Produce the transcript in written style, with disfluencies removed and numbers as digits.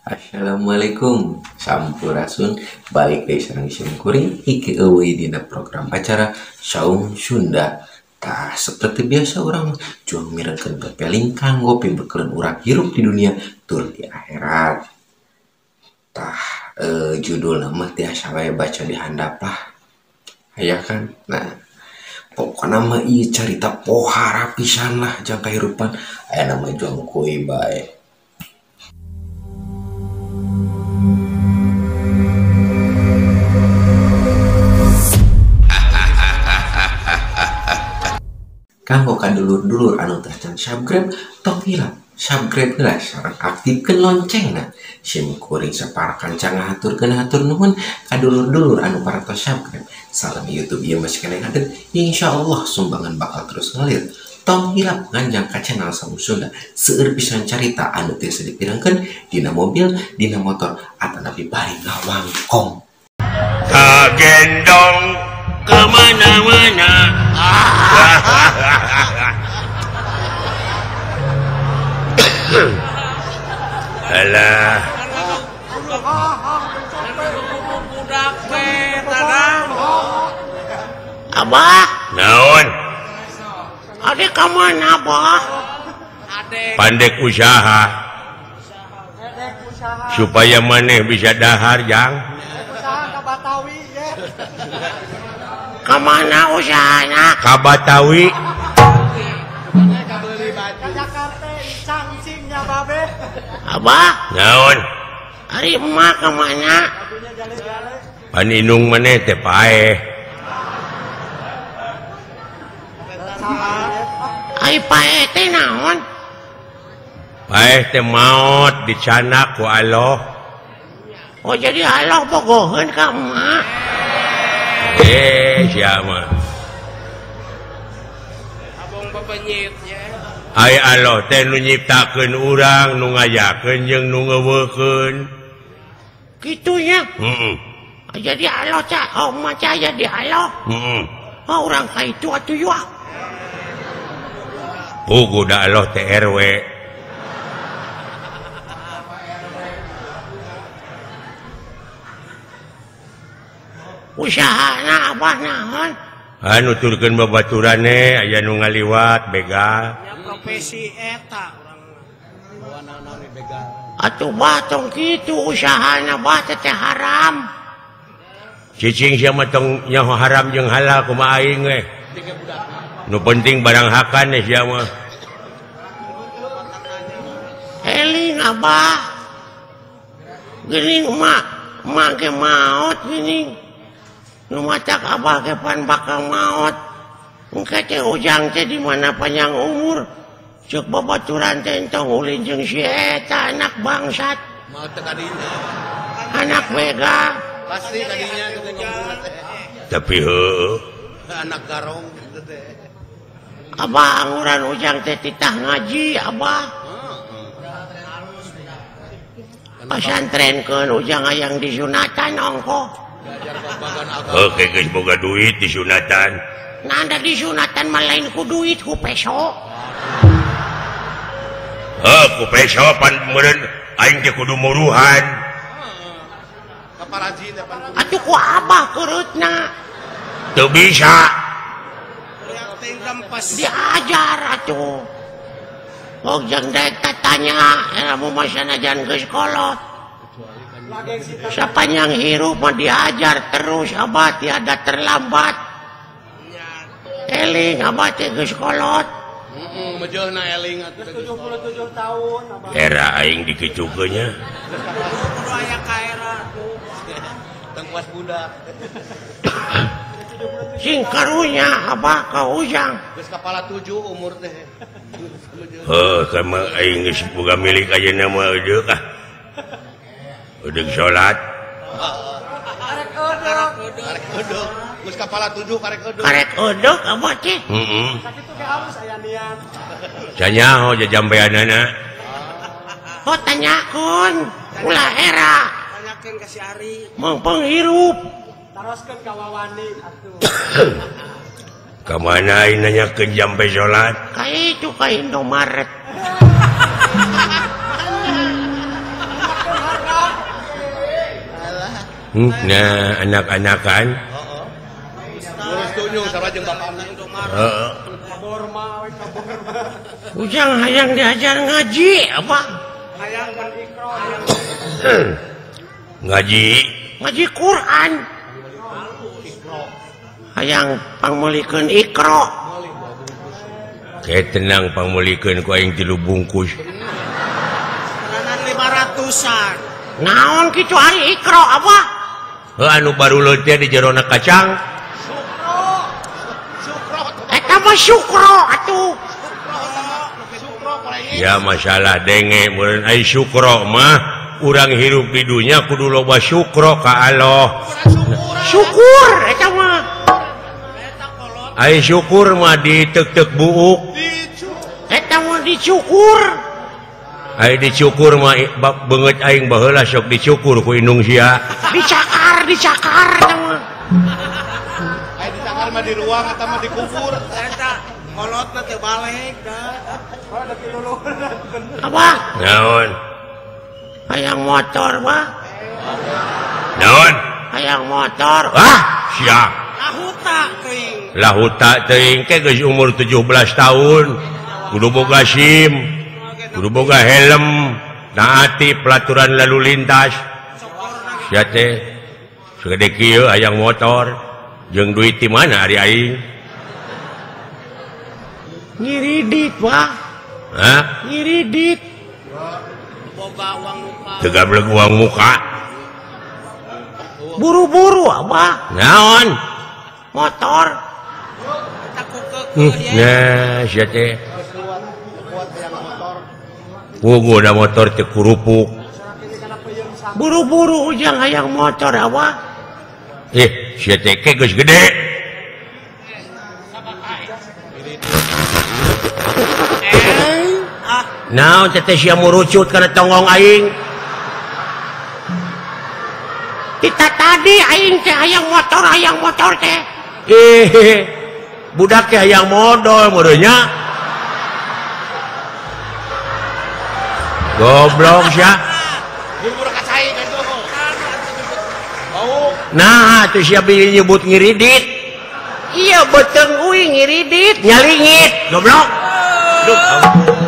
Assalamualaikum, Sampurasun. Balik dari sarang isim kuring Iki eueuy dina program acara Saung Sunda. Tah seperti biasa orang juang mirenkeun pepeling kanggo pimbekeun urang hirup di dunia tur di akhirat. Tah judul nama tiasa wae baca di handap lah. Aya kan? Nah, pokokna mah ieu carita pohara pisan lah jang kahirupan. Aya nama juang kuy bae. Kanggo kadulur-dulur anu teh can subscribe tong hilap subscribe heula sareng aktifkeun loncengna sim kuring saparakan can ngahaturkeun hatur nuhun kadulur-dulur anu parantos subscribe salam YouTube ieu masih kena ngadeg insyaallah sumbangan bakal terus ngalir tong hilap nganjang ka channel Saung Sunda seueur pisan carita anu tiasa dipirengkeun dina mobil dina motor atanapi bari ngawangkong kagendong kemana-mana. Alah Abah, naon adek kamana Abah? pandek usaha supaya maneh bisa dahar jang Kamana usahana? ka Batawi. Abah, Naon hari emak kemana? pan inung maneh teh paeh Ai pae teh naon? paeh teh maot dicana ku Allah. Oh jadi Allah bogoheun ka emak. Sia mah ai Allah teh nu nyiptakeun urang nu ngayakeun jeung nu ngeuweukeun. Gitunya. Heeh. Jadi Allah emak caya di Allah. Heeh. Oh, orang ka itu atuh ya. Pugu da Allah teh RW. Usahana Abah naon? Anu turkeun babaturanne aya nu ngaliwat begal. Profesi eta Atuh bah tong kitu usahana bah teh haram. Cicing sia mah tong nyaho haram jeung halal kumaha aing we. Nu penting barang hakan sia mah. Eling Abah. Geuning emak ge maot geuning. Nu macak Abah ge pan bakal maot. Engke teh ujang teh di mana panjang umur. Ceuk babaturan teh entong ulin jeung si eta anak bangsat. mau teh kadinya Anak begal. pasti kadinya teh ngomong teh Tapi heueuh. anak garong gitu teh Abah anguran ujang teh titah ngaji Abah. Pasantrenkeun ujang hayang disunatan ongko. belajar babagan agama Oke geus boga duit di sunatan. Nanda disunatan mah lain ku duit ku peso. Ku peso pan meureun aing teh kudu muruhan. kaparaji teh pan Atuh ku Abah keurutna. Teu bisa. lihat teh gampas Diajar atuh. Ojang daek tanya, ilmu masanajan geus kolot. Sapanjang hirup mah diajar terus Abah tiada terlambat. Eling Abah teh geus kolot. mejeulna eling atuh 77 tahun Era aing dikicukeun nya. kudu aya kaera teng puas budak Sing karunya Abah ka ujang. geus kepala 7 umur teh Kama aing geus boga milik ayeuna mah eudeuh ah. Eudeuh salat. karek eudeuh geus kepala 7 karek eudeuh Karek eudeuh Abah teh. Heeh. sakitu ge halus aya niat Sanyaho jajambeanana. Oh tanyakeun ulah era tanyakeun ka si Ari mung penghirup. taroskeun ka Wawani atuh Kamana aing nanyakeun jambe salat? Ka itu ka Indomaret. Nah anak-anakan ujang hayang diajar ngaji apa ngaji Quran hayang pangmulikeun Iqra kayak tenang pangmulikeun ku aing 3 bungkus 500-an naon kitu hari Iqra apa anu baru teh di jerona kacang eta mah syukro atuh ya masalah denge meureun ai syukro mah urang hirup di dunya kudu loba syukro ka Allah syukur eta mah ai syukur mah ditek-tek buuk eta mah dicukur ai dicukur mah beungeut aing baheula sok dicukur ku indung sia dicakar eta mah ai dicakar mah di ruang eta mah dikubur eta kolotna teh balik apa naon hayang motor mah naon hayang motor sia lahuta teuing ke geus umur 17 tahun kudu boga SIM kudu boga helm naati pelaturan lalu lintas sia teh segede kieu hayang motor jeung duit di mana ari aing ngiridit Pak ngiridit boga uang muka tegableg uang muka buru-buru apa naon motor nah sia teh ada motor teh kurupuk buru-buru ujang hayang motor apa sia teh ke geus gede naon teh sia murucut kana tonggong aing kita tadi aing teh hayang motor teh budak teh hayang modal modalnya goblok sia nah tuh sia nyebut ngiridit iya beteung uing ngiridit nyalingit goblok duh